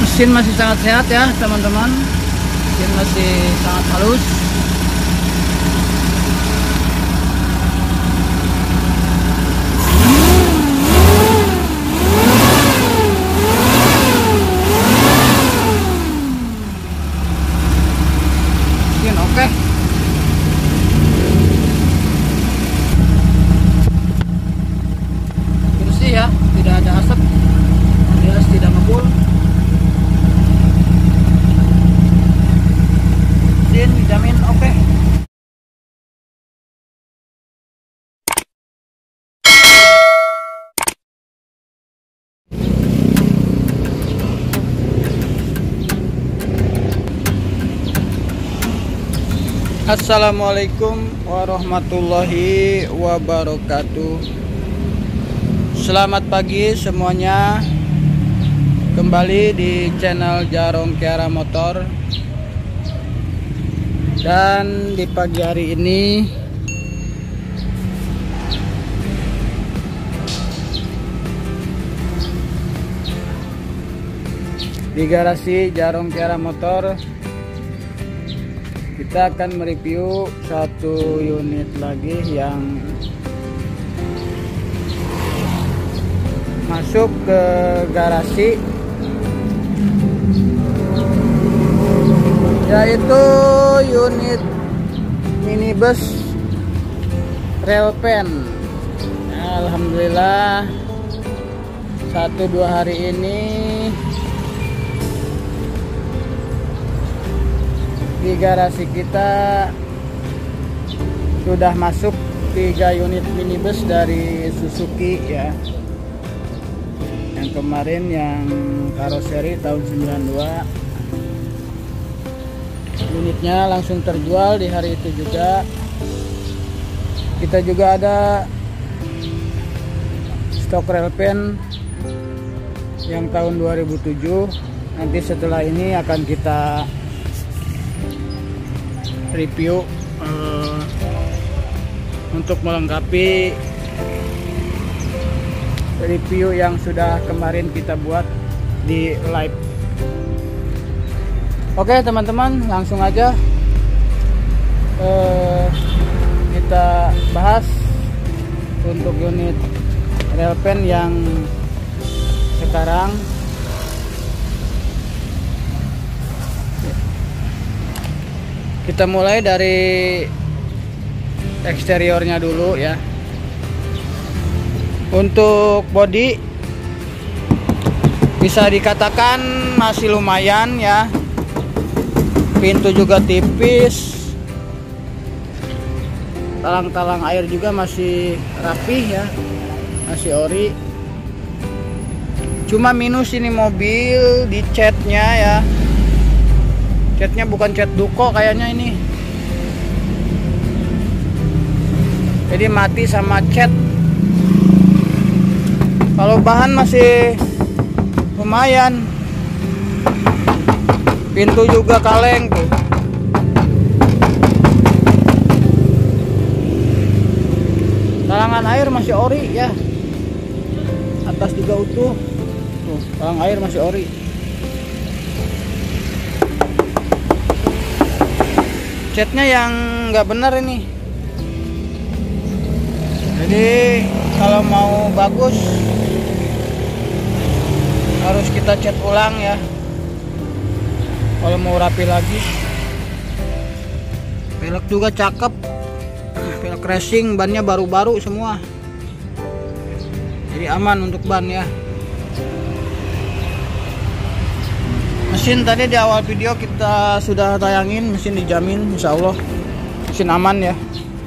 Mesin masih sangat sehat ya teman-teman, mesin masih sangat halus. Mesin oke. Bersih ya, tidak ada asap, alias tidak ngebul. Dijamin oke. Assalamualaikum warahmatullahi wabarakatuh. Selamat pagi semuanya. Kembali di channel Jarong Kiara Motor. Dan di pagi hari ini di garasi Jarong Kiara Motor kita akan mereview satu unit lagi yang masuk ke garasi, yaitu unit minibus Railpen. Alhamdulillah 1-2 hari ini di garasi kita sudah masuk 3 unit minibus dari Suzuki ya. Yang kemarin yang karoseri tahun 92, unitnya langsung terjual di hari itu juga. Kita juga ada stok Railpen yang tahun 2007. Nanti setelah ini akan kita review untuk melengkapi review yang sudah kemarin kita buat di live. Oke teman-teman, langsung aja kita bahas untuk unit Railpen yang sekarang. Kita mulai dari eksteriornya dulu ya. Untuk bodi bisa dikatakan masih lumayan ya. Pintu juga tipis, talang-talang air juga masih rapih ya, masih ori. Cuma minus ini mobil di catnya ya. Catnya bukan cat duko kayaknya ini, jadi mati sama cat. Kalau bahan masih lumayan, pintu juga kaleng tuh. Talangan air masih ori ya, atas juga utuh tuh, talang air masih ori. Catnya yang nggak benar ini, jadi kalau mau bagus harus kita cat ulang ya, kalau mau rapi lagi. Pelek juga cakep, pelek racing, bannya baru-baru semua, jadi aman untuk ban ya. Mesin tadi di awal video kita sudah tayangin, mesin dijamin insya Allah, mesin aman ya.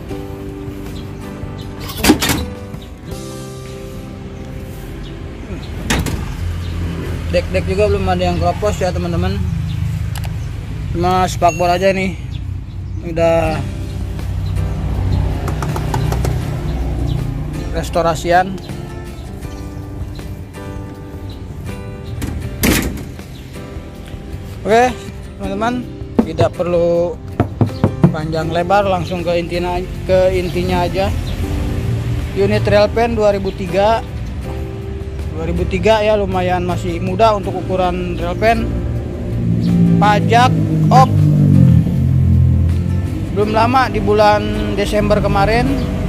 Dek-dek juga belum ada yang keropos ya teman-teman, cuma spakbor aja nih, udah restorasian. Oke teman-teman, tidak perlu panjang lebar, langsung ke intinya aja. Unit Railpen 2003 2003 ya, lumayan masih muda untuk ukuran relpen. Pajak op belum lama, di bulan Desember kemarin.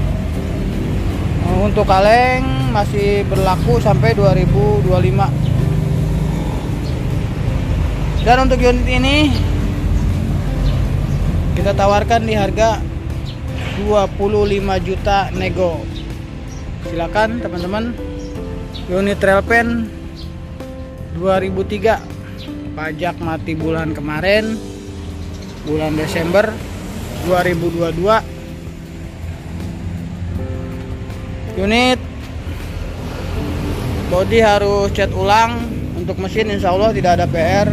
Untuk kaleng masih berlaku sampai 2025. Dan untuk unit ini kita tawarkan di harga 25 juta nego. Silakan teman-teman. Unit relpen 2003, pajak mati bulan kemarin, bulan Desember 2022. Unit bodi harus cat ulang. Untuk mesin insya Allah tidak ada PR.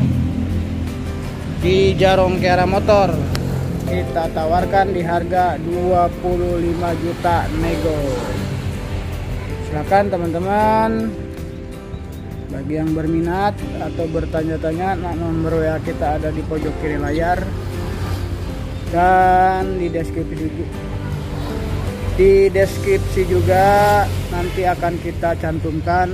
Di Jarong Kiara Motor kita tawarkan di harga 25 juta nego. Silakan teman-teman, bagi yang berminat atau bertanya-tanya, nomor WA kita ada di pojok kiri layar dan di deskripsi juga nanti akan kita cantumkan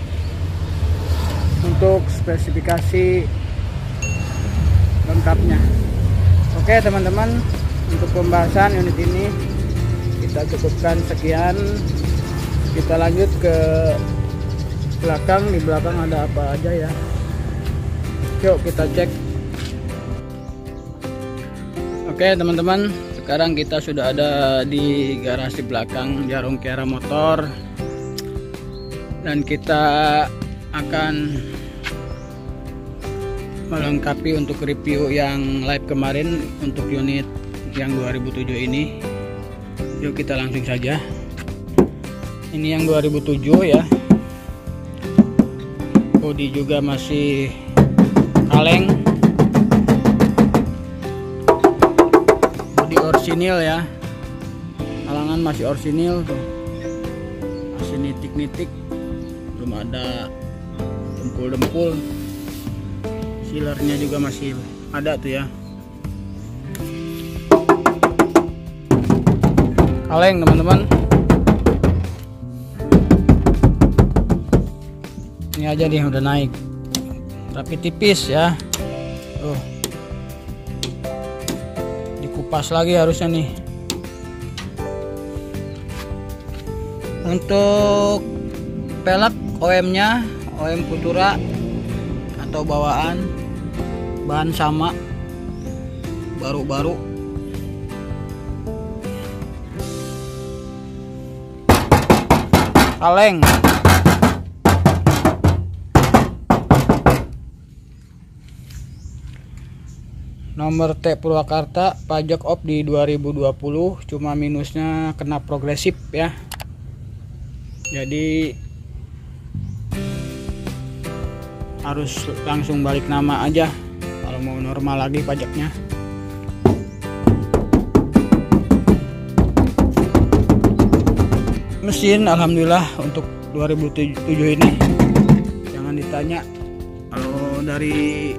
untuk spesifikasi lengkapnya. Oke teman-teman, untuk pembahasan unit ini kita cukupkan sekian. Kita lanjut ke belakang. Di belakang ada apa aja ya, yuk kita cek. Oke teman-teman, sekarang kita sudah ada di garasi belakang Jarong Kiara Motor, dan kita akan melengkapi untuk review yang live kemarin untuk unit yang 2007 ini. Yuk kita langsung saja. Ini yang 2007 ya, bodi juga masih kaleng, bodi orsinil ya, halangan masih orsinil tuh, masih nitik-nitik, belum ada dempul-dempul. Sealernya juga masih ada tuh ya. Kaleng teman-teman. Ini aja nih udah naik, tapi tipis ya. Tuh, dikupas lagi harusnya nih. Untuk pelek OM-nya, OM Futura atau bawaan, bahan sama, baru-baru. Kaleng. Nomor T Purwakarta, pajak op di 2020, cuma minusnya kena progresif ya. Jadi harus langsung balik nama aja kalau mau normal lagi pajaknya. Mesin alhamdulillah untuk 2007 ini jangan ditanya, kalau dari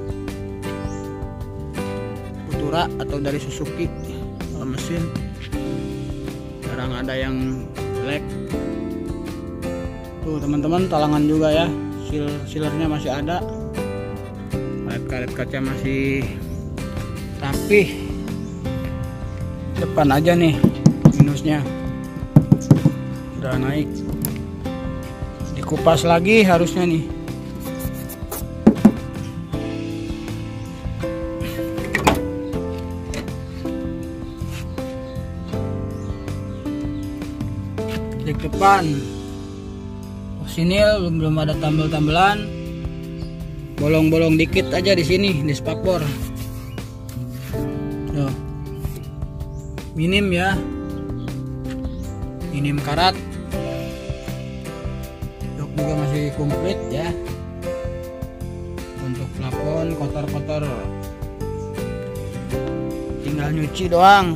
Futura atau dari Suzuki, kalau mesin jarang ada yang jelek. Tuh teman-teman, talangan juga ya, sealernya masih ada, karet kaca masih rapi. Depan aja nih minusnya udah naik, dikupas lagi harusnya nih. Di depan orsinil, belum ada tambal-tambalan, bolong-bolong dikit aja di sini di spakbor. Tuh, minim ya, minim karat. Jok juga masih komplit ya. Untuk plafon kotor-kotor tinggal nyuci doang.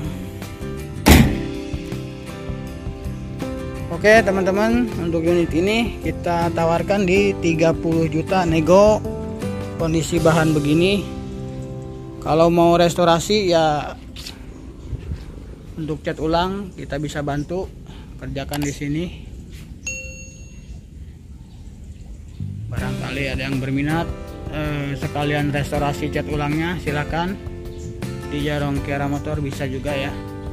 Oke teman-teman, untuk unit ini kita tawarkan di 30 juta nego. Kondisi bahan begini, kalau mau restorasi ya untuk cat ulang kita bisa bantu kerjakan di sini. barangkali ada yang berminat sekalian restorasi cat ulangnya, silakan di Jarong Kiara Motor bisa juga ya.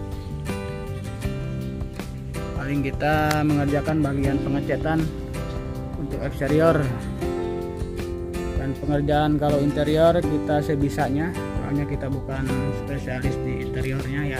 Paling kita mengerjakan bagian pengecatan untuk eksterior, dan pengerjaan kalau interior kita sebisanya, soalnya kita bukan spesialis di interiornya ya.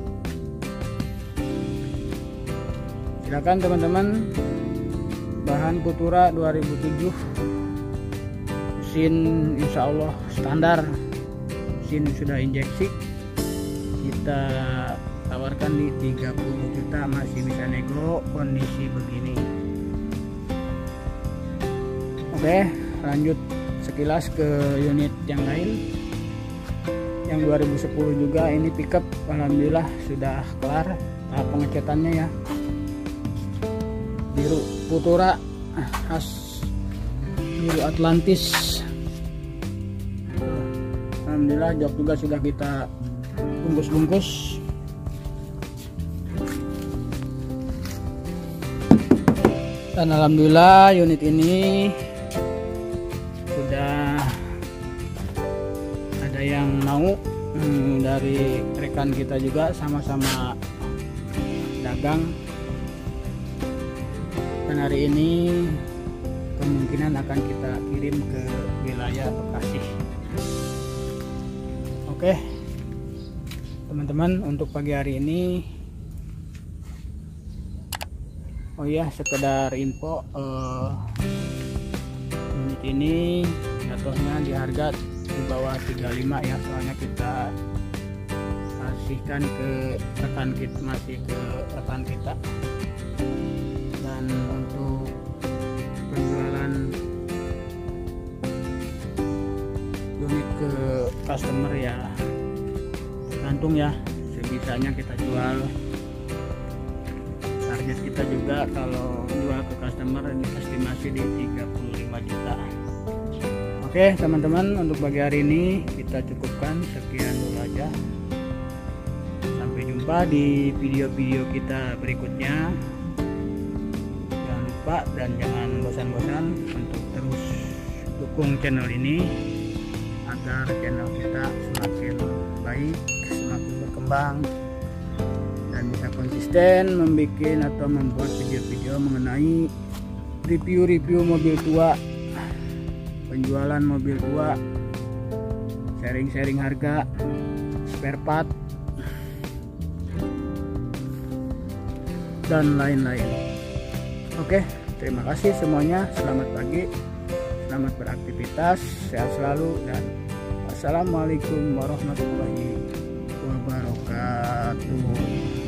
Silakan teman-teman. Bahan Futura 2007, mesin insya Allah standar, mesin sudah injeksi, kita tawarkan di 30 juta, masih bisa nego kondisi begini. Oke, lanjut sekilas ke unit yang lain. Yang 2010 juga, ini pickup alhamdulillah sudah kelar tahap pengecatannya ya. Biru Futura khas biru Atlantis, alhamdulillah jok juga sudah kita bungkus-bungkus. Dan alhamdulillah unit ini sudah ada yang mau dari rekan kita juga, sama-sama dagang. Dan hari ini kemungkinan akan kita kirim ke wilayah Bekasi. Oke teman-teman, untuk pagi hari ini, oh iya sekedar info, unit ini jatuhnya di harga di bawah 35 ya, soalnya kita kasihkan ke rekan kita, masih ke rekan kita. Dan untuk penjualan unit ke customer ya tergantung ya, sebisanya kita jual. Target kita juga kalau jual ke customer ini estimasi di 35 juta. Oke teman-teman, untuk pagi hari ini kita cukupkan sekian dulu aja. Sampai jumpa di video-video kita berikutnya. Dan jangan bosan-bosan untuk terus dukung channel ini agar channel kita semakin baik, semakin berkembang, dan bisa konsisten membuat video-video mengenai review-review mobil tua, penjualan mobil tua, sharing-sharing harga, spare part, dan lain-lain. Oke, terima kasih semuanya. Selamat pagi, selamat beraktivitas, sehat selalu, dan wassalamualaikum warahmatullahi wabarakatuh.